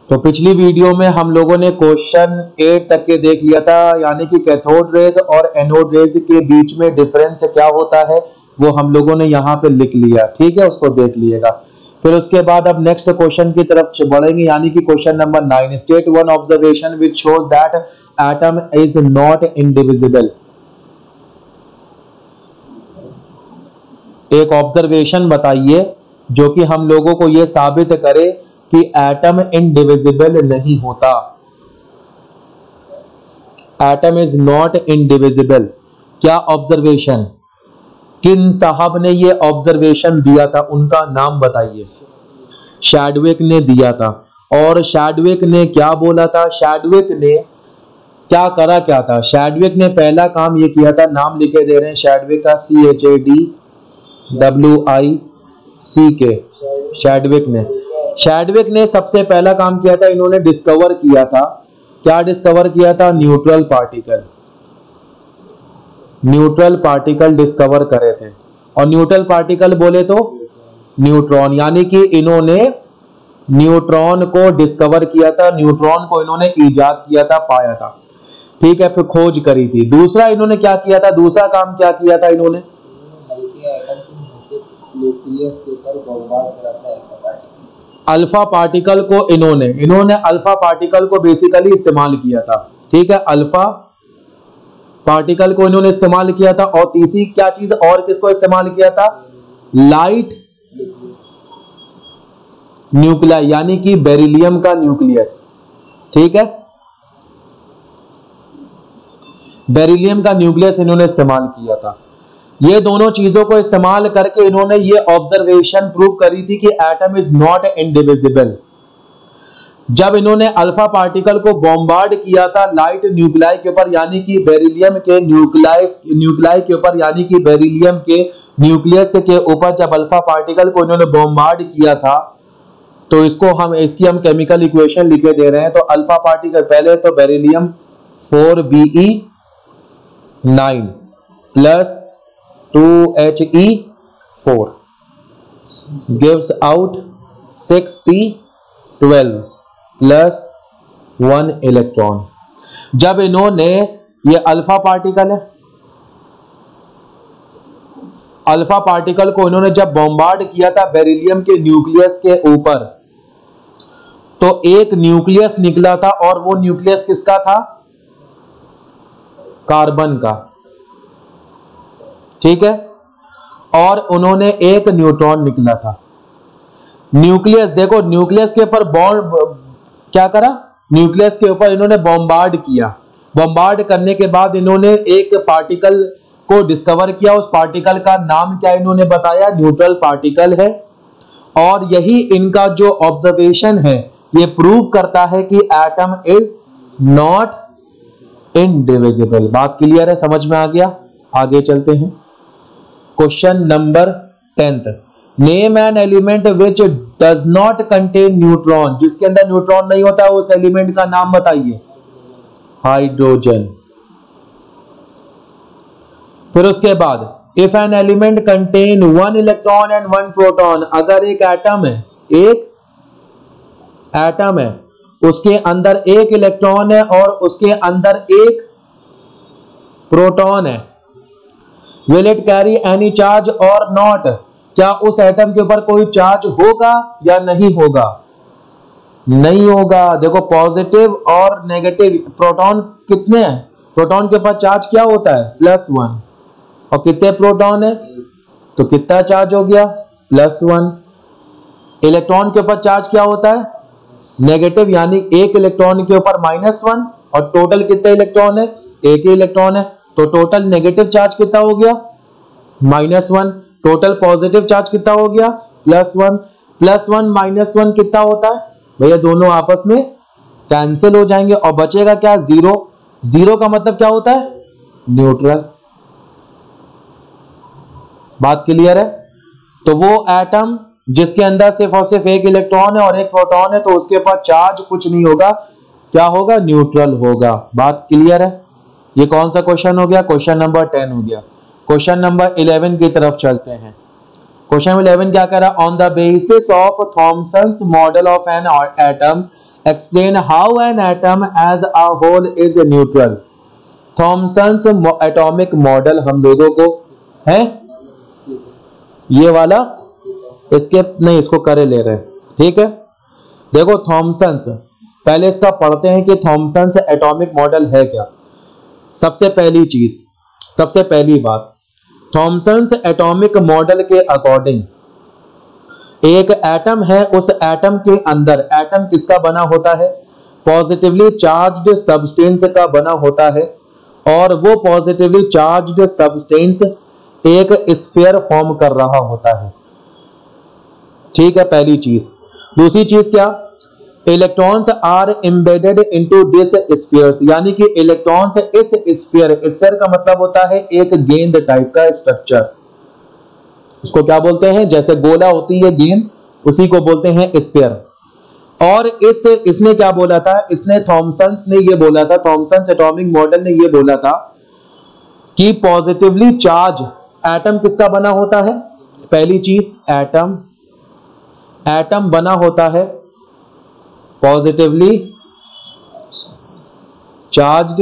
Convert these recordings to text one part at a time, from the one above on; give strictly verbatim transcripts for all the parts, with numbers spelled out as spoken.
तो पिछली वीडियो में हम लोगों ने क्वेश्चन एट तक के देख लिया था, यानी कि कैथोड रेज और एनोड रेज के बीच में डिफरेंस क्या होता है वो हम लोगों ने यहाँ पे लिख लिया। ठीक है, उसको देख लीजिएगा। फिर उसके बाद अब नेक्स्ट क्वेश्चन की तरफ बढ़ेंगे, यानी कि question number nine. State one observation which shows that atom is not indivisible. एक ऑब्जर्वेशन बताइए जो कि हम लोगों को यह साबित करे कि एटम इंडिविजिबल नहीं होता। Atom is not indivisible. क्या ऑब्जर्वेशन, किन साहब ने ये ऑब्जर्वेशन दिया था, उनका नाम बताइए। शैडविक ने दिया था। और शैडविक ने क्या बोला था? शैडविक ने क्या करा क्या था? शैडविक ने पहला काम ये किया था, नाम लिखे दे रहे हैं शैडविक का, C H A D W I C K. Chadwick ने शैडविक ने सबसे पहला काम किया था, इन्होंने डिस्कवर किया था। क्या डिस्कवर किया था? Neutral particle. Neutral particle discover करे थे। और न्यूट्रल पार्टिकल बोले तो न्यूट्रॉन, यानी कि इन्होंने न्यूट्रॉन को डिस्कवर किया था, न्यूट्रॉन को इन्होंने इजाद किया था, पाया था। ठीक है, फिर खोज करी थी। दूसरा इन्होंने क्या किया था? दूसरा काम क्या किया था इन्होंने? अल्फा पार्टिकल को इन्होंने इन्होंने अल्फा पार्टिकल को बेसिकली इस्तेमाल किया था। ठीक है, अल्फा पार्टिकल को इन्होंने इस्तेमाल किया था। और तीसरी क्या चीज और किसको इस्तेमाल किया था? लाइट न्यूक्लियस, यानी कि बेरिलियम का न्यूक्लियस। ठीक है, बेरिलियम का न्यूक्लियस इन्होंने इस्तेमाल किया था। ये दोनों चीजों को इस्तेमाल करके इन्होंने ये ऑब्जर्वेशन प्रूव करी थी कि एटम इज नॉट इंडिविजिबल। जब इन्होंने अल्फा पार्टिकल को बॉम्बार्ड किया था लाइट न्यूक्लियाई के ऊपर, यानी कि बेरिलियम के न्यूक्लियस न्यूक्लियाई के ऊपर, यानी कि बेरिलियम के न्यूक्लियस के ऊपर जब अल्फा पार्टिकल को इन्होंने बॉम्बार्ड किया था, तो इसको हम इसकी हम केमिकल इक्वेशन लिखे दे रहे हैं। तो अल्फा पार्टिकल पहले तो beryllium four B E nine plus two H E four gives out six C twelve plus one electron. जब इन्होंने ये अल्फा पार्टिकल है, अल्फा पार्टिकल को इन्होंने जब बॉम्बार्ड किया था बेरिलियम के न्यूक्लियस के ऊपर, तो एक न्यूक्लियस निकला था। और वो न्यूक्लियस किसका था? कार्बन का। ठीक है, और उन्होंने एक न्यूट्रॉन निकला था। न्यूक्लियस देखो, न्यूक्लियस के ऊपर बॉन्ड क्या करा? न्यूक्लियस के ऊपर इन्होंने बॉम्बार्ड किया। बॉम्बार्ड करने के बाद इन्होंने एक पार्टिकल को डिस्कवर किया। उस पार्टिकल का नाम क्या इन्होंने बताया? न्यूट्रल पार्टिकल है। और यही इनका जो ऑब्जर्वेशन है ये प्रूव करता है कि एटम इज नॉट इंडिविजिबल। बात क्लियर है? समझ में आ गया? आगे चलते हैं। Question number tenth. Name an element which does not contain neutron. जिसके अंदर न्यूट्रॉन नहीं होता, उस एलिमेंट का नाम बताइए। हाइड्रोजन। फिर उसके बाद if an element contain one electron and one proton. अगर एक एटम है, एक एटम है, उसके अंदर एक इलेक्ट्रॉन है और उसके अंदर एक प्रोटॉन है, will it carry any charge और नॉट। क्या उस एटम के ऊपर कोई चार्ज होगा या नहीं होगा? नहीं होगा। देखो, पॉजिटिव और नेगेटिव प्रोटॉन कितने हैं? प्रोटॉन के ऊपर चार्ज क्या होता है? Plus one. और कितने प्रोटॉन है तो कितना चार्ज हो गया? Plus one. इलेक्ट्रॉन के ऊपर चार्ज क्या होता है? नेगेटिव, यानी एक इलेक्ट्रॉन के ऊपर माइनस वन। और टोटल कितने इलेक्ट्रॉन है? एक ही इलेक्ट्रॉन है, तो टोटल नेगेटिव चार्ज कितना हो गया? Minus one. Total positive charge कितना हो गया? Plus one. Plus one minus one कितना होता है भैया? दोनों आपस में कैंसिल हो जाएंगे और बचेगा क्या? जीरो। जीरो का मतलब क्या होता है? न्यूट्रल। बात क्लियर है? तो वो एटम जिसके अंदर सिर्फ और सिर्फ एक इलेक्ट्रॉन है और एक प्रोटॉन है, तो उसके पास चार्ज कुछ नहीं होगा। क्या होगा? न्यूट्रल होगा। बात क्लियर है? ये कौन सा क्वेश्चन हो गया? क्वेश्चन नंबर टेन हो गया। क्वेश्चन नंबर इलेवन की तरफ चलते हैं। क्वेश्चन इलेवन क्या कह रहा है? On the basis of Thomson's model of an atom explain how an atom as a whole is neutral. Thomson's atomic model हम लोगों को है ये वाला, इसके नहीं, इसको करे ले रहे हैं, ठीक है। देखो थॉमसन्स, पहले इसका पढ़ते हैं कि थॉमसन्स एटॉमिक मॉडल है क्या। सबसे पहली चीज, सबसे पहली बात, थॉमसन्स एटॉमिक मॉडल के अकॉर्डिंग एक एटम है, उस एटम के अंदर, एटम किसका बना होता है? पॉजिटिवली चार्ज्ड सब्सटेंस का बना होता है, और वो पॉजिटिवली चार्ज्ड सब्सटेंस एक स्फीयर फॉर्म कर रहा होता है, ठीक है, पहली चीज। दूसरी चीज क्या? Electrons are embedded into this spheres, यानी कि इलेक्ट्रॉन्स इस स्फीयर, स्फीयर का मतलब होता है एक गेंद टाइप का स्ट्रक्चर, उसको क्या बोलते हैं? जैसे गोला होती है गेंद, उसी को बोलते हैं स्फीयर। और इस इसने क्या बोला था? इसने थॉमसन्स ने ये बोला था, थॉमसन्स एटॉमिक मॉडल ने ये बोला था कि पॉजिटिवली चार्ज एटम किसका बना होता है? पहली चीज, एटम एटम बना होता है पॉजिटिवली चार्ज्ड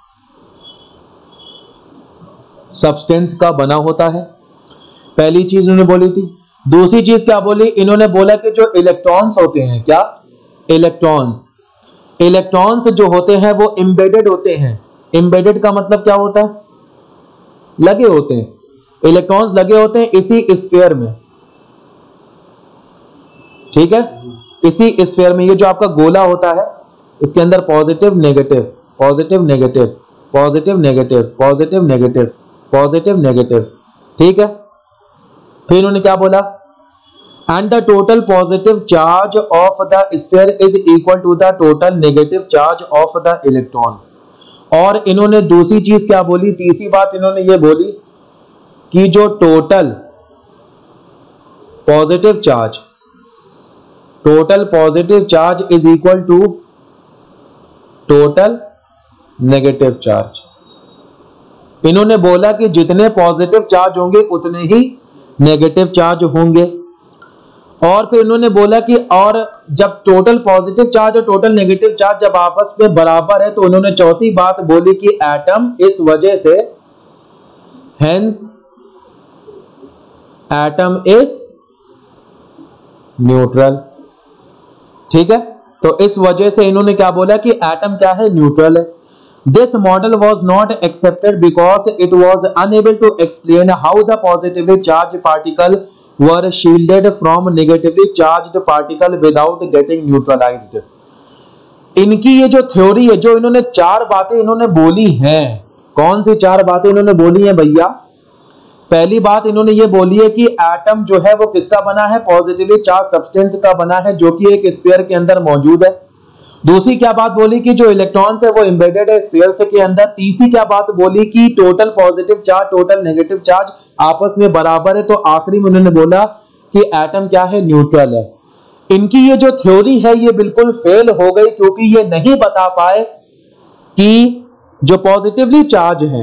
सब्सटेंस का बना होता है, पहली चीज उन्होंने बोली थी। दूसरी चीज क्या बोली? इन्होंने बोला कि जो इलेक्ट्रॉन्स होते हैं, क्या? इलेक्ट्रॉन्स इलेक्ट्रॉन्स जो होते हैं वो एम्बेडेड होते हैं। एम्बेडेड का मतलब क्या होता है? लगे होते हैं, इलेक्ट्रॉन्स लगे होते हैं इसी स्फीयर में, ठीक है, इसी स्फीयर में। ये जो आपका गोला होता है, इसके अंदर positive negative, positive negative, positive negative, positive negative, positive negative, ठीक है। फिर उन्होंने क्या बोला? And the total positive charge of the sphere is equal to the total negative charge of the electron. और इन्होंने दूसरी चीज क्या बोली? तीसरी बात इन्होंने ये बोली कि जो total positive charge, total positive charge is equal to total negative charge. इन्होंने बोला कि जितने पॉजिटिव चार्ज होंगे उतने ही नेगेटिव चार्ज होंगे। और फिर इन्होंने बोला कि और जब टोटल पॉजिटिव चार्ज और टोटल नेगेटिव चार्ज जब आपस में बराबर है, तो उन्होंने चौथी बात बोली कि एटम इस वजह से, हेंस एटम इज न्यूट्रल, ठीक है। तो इस वजह से इन्होंने क्या बोला कि एटम क्या है? न्यूट्रल है। This model was not accepted because it was unable to explain how the positively charge particle were shielded from negatively charged particle without getting neutralized. इनकी ये जो थ्योरी है, जो इन्होंने चार बातें इन्होंने बोली हैं, कौन सी चार बातें इन्होंने बोली हैं भैया? पहली बात इन्होंने ये बोली है कि एटम जो है वो किसका बना है? पॉजिटिवली चार्ज सब्सटेंस का बना है, जो कि एक स्फीयर के अंदर मौजूद है। दूसरी क्या बात बोली कि जो इलेक्ट्रॉन्स है वो एम्बेडेड है स्फीयर के अंदर। तीसरी क्या बात बोली कि total positive charge total negative charge आपस में बराबर है। तो आखिरी में उन्होंने बोला कि एटम क्या है? न्यूट्रल है। इनकी ये जो थ्योरी है ये बिल्कुल फेल हो गई, क्योंकि ये नहीं बता पाए कि जो पॉजिटिवली चार्ज है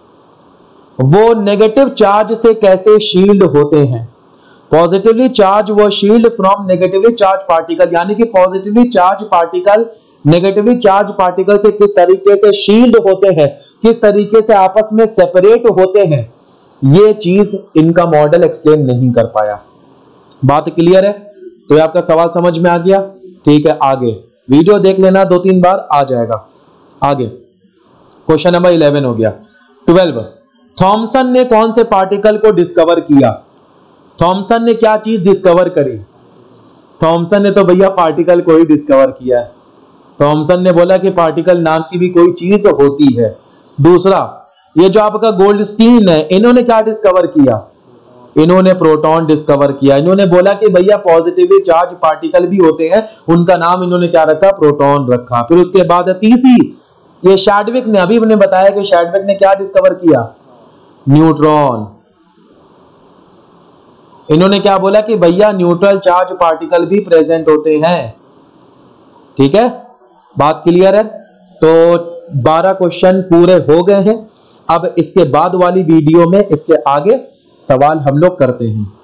वो नेगेटिव चार्ज से कैसे शील्ड होते हैं। पॉजिटिवली चार्ज वो shield from negatively charge particle, यानी कि positively charge particle negatively charge particle से किस तरीके से शील्ड होते हैं, किस तरीके से आपस में सेपरेट होते हैं, ये चीज इनका मॉडल एक्सप्लेन नहीं कर पाया। बात क्लियर है? तो ये आपका सवाल समझ में आ गया, ठीक है। आगे वीडियो देख लेना, दो तीन बार आ जाएगा। आगे क्वेश्चन नंबर इलेवन हो गया। ट्वेल्व, थॉमसन ने कौन से पार्टिकल को डिस्कवर किया? थॉमसन ने क्या चीज डिस्कवर करी? थॉमसन ने तो भैया पार्टिकल को ही डिस्कवर किया है। थॉमसन ने बोला कि पार्टिकल नाम की भी कोई चीज होती है। दूसरा, ये जो आपका गोल्डस्टीन है, इन्होंने क्या डिस्कवर किया? इन्होंने प्रोटॉन डिस्कवर किया। इन्होंने बोला कि भैया पॉजिटिवली चार्ज पार्टिकल भी होते हैं, उनका नाम इन्होंने क्या रखा? प्रोटॉन रखा। फिर उसके बाद तीसरी, ये शैडविक ने, अभी मैंने बताया कि शैडविक ने क्या डिस्कवर किया? न्यूट्रॉन। इन्होंने क्या बोला कि भैया न्यूट्रल चार्ज पार्टिकल भी प्रेजेंट होते हैं, ठीक है। बात क्लियर है? तो बारह क्वेश्चन पूरे हो गए हैं। अब इसके बाद वाली वीडियो में इसके आगे सवाल हम लोग करते हैं।